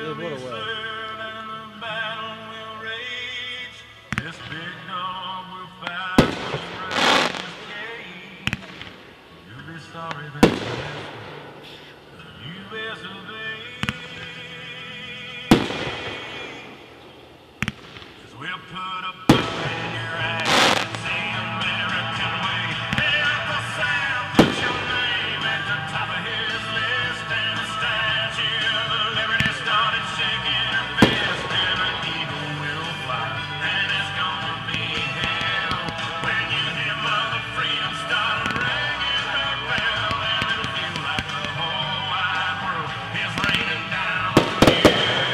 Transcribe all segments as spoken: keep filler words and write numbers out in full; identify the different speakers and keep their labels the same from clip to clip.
Speaker 1: will be served and the battle will rage. This big dog will fight what's right in his cage. You'll be sorry that you you S of A. 'Cause we'll put a boot in your ass and say American way. Hey, Uncle Sam, put your name at the top of his list, and the Statue of Liberty started shaking her fist, and an eagle will fly, and it's gonna be hell when you hear Mother Freedom start ringing her bell, and it'll feel like the whole wide world is raining down on you.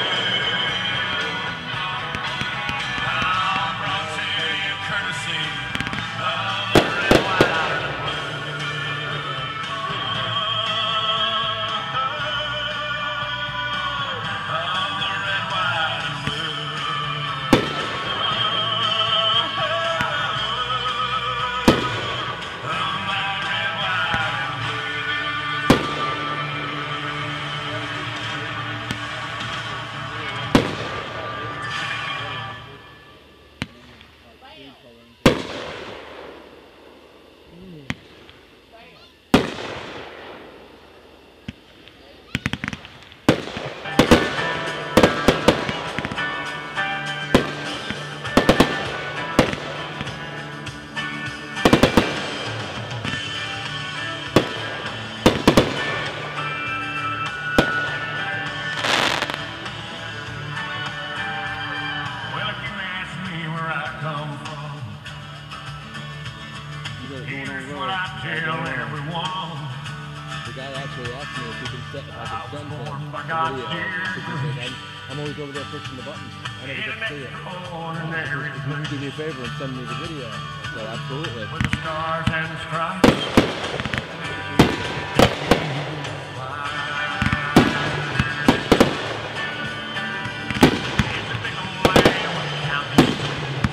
Speaker 1: I'm brought to you courtesy of the red, white, and the blue. Of the red, white, and blue. Of my red, white, and well, if you ask me where I come from, here's what I tell everyone.
Speaker 2: The guy actually asked me if he can set, if I can send him
Speaker 1: Born by
Speaker 2: a
Speaker 1: God's
Speaker 2: video.
Speaker 1: dear
Speaker 2: Because I'm, I'm always over there pushing the buttons. I never get to see it.
Speaker 1: ordinary
Speaker 2: If you
Speaker 1: place
Speaker 2: can do me a favor and send me the video. I said, absolutely.
Speaker 1: with the stars and stripes. It's a big old land with countless trees.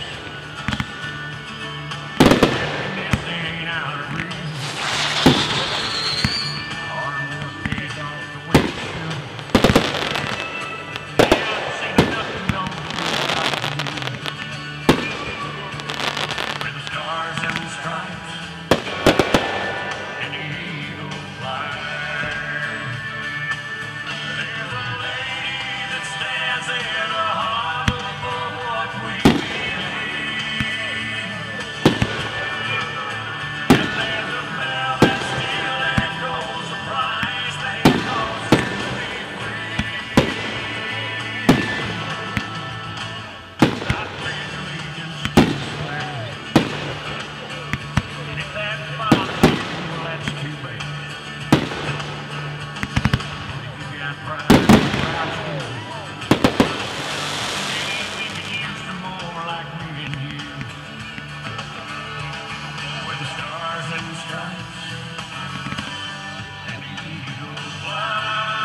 Speaker 1: And this ain't out of reach. Hard work pays off the way it should. Yeah, I've seen nothing don't do like you. With the stars and the stripes and the eagle fly. There's a lady that stands in a harbor for what we believe. And there's a bell that still echoes the price they cost to be free. I pledge allegiance to the flag. And if that bothers you, well, that's too bad. If you got pride, proud of you. Maybe we could use some more like me and you. With the stars and the stripes and the eagle fly.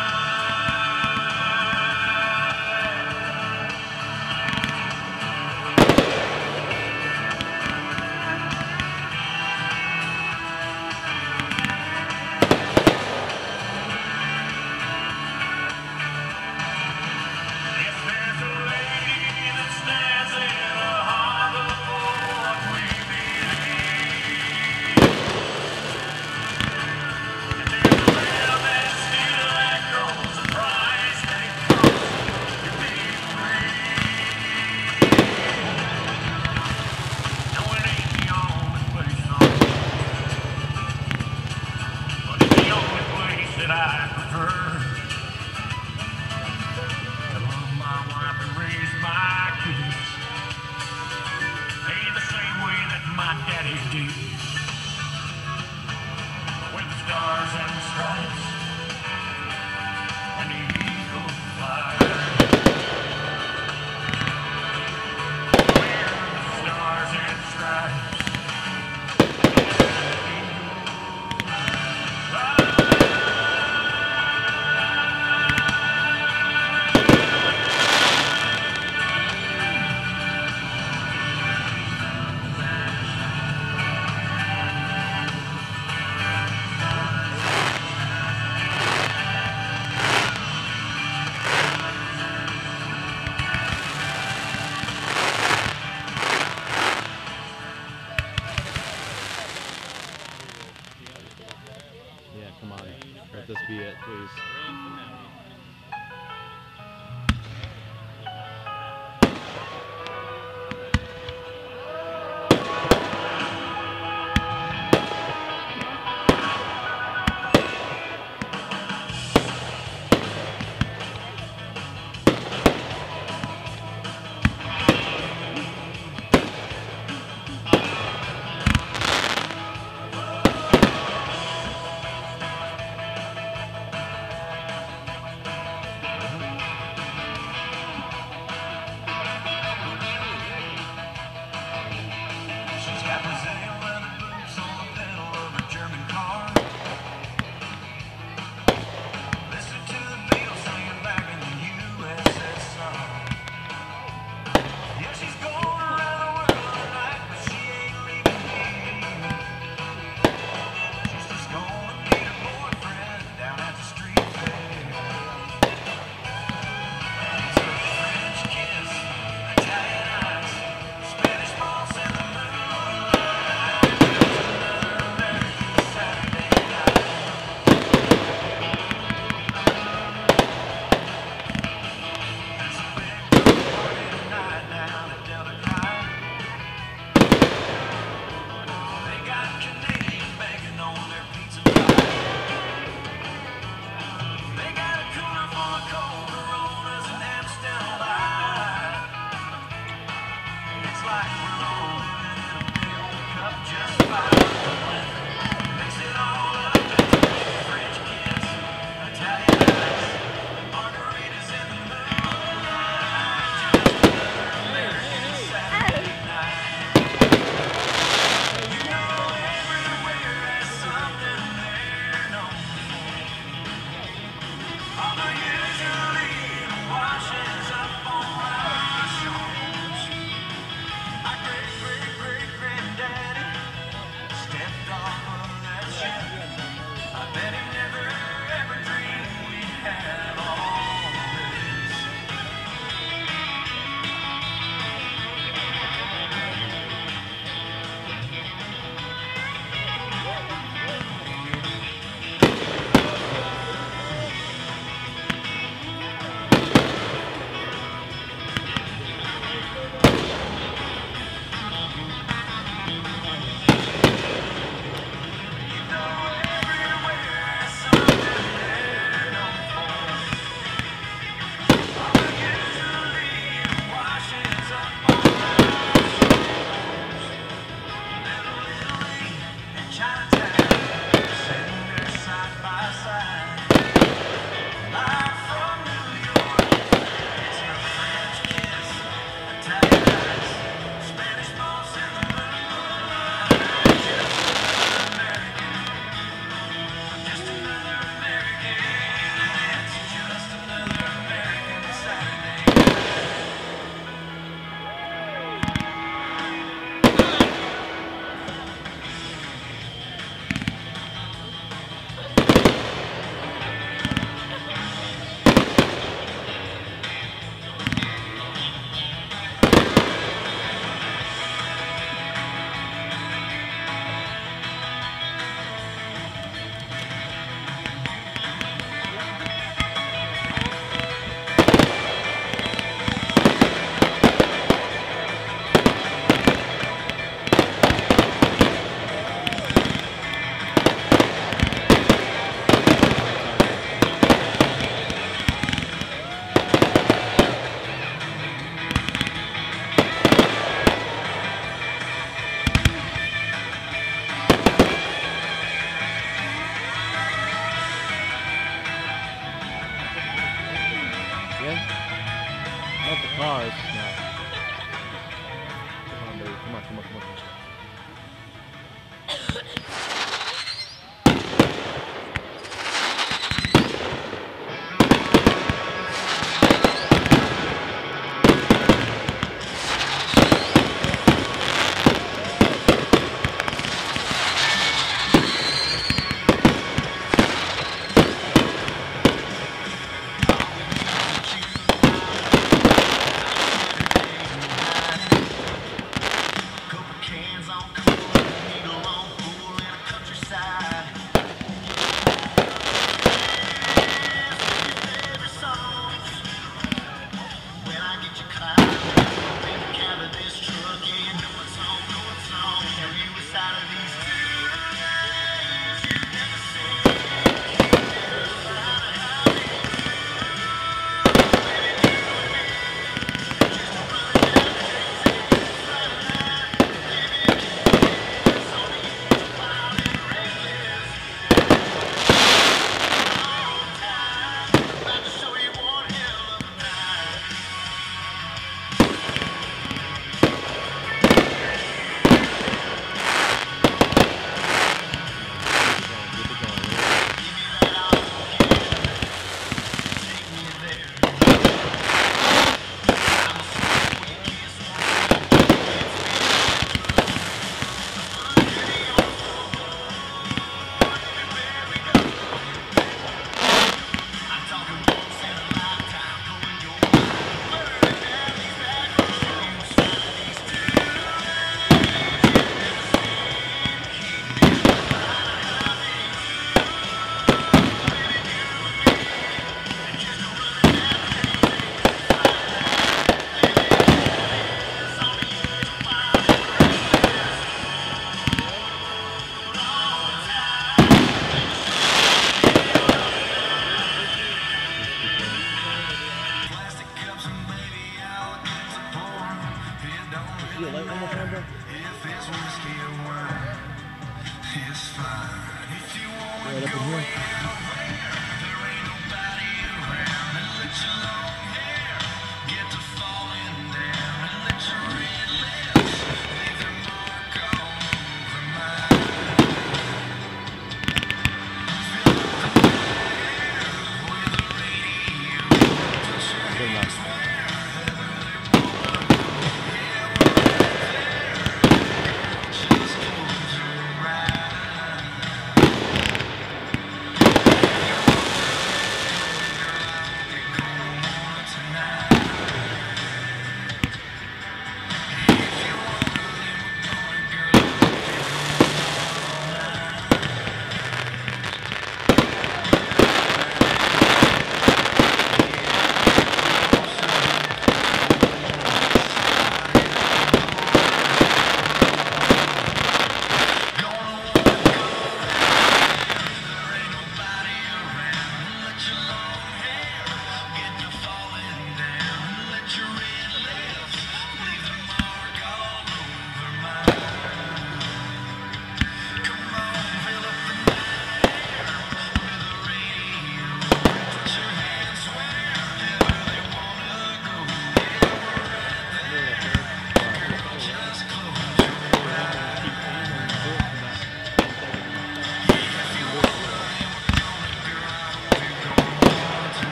Speaker 1: If there's a lady that stands in a harbor for what we believe, and there's a bell that still echoes the price they cost to be free. No, it ain't the only place on earth, but it's the only place that I prefer. To love my wife and raise my kids, hey, the same way that my daddy did. With the stars and the stripes and the eagle fly. Where the stars and stripes and the eagle fly.
Speaker 2: Not the cars, no. Come on, baby. Come on, come on, come on. Come on. You a light one more time, bro? Yeah, look in here.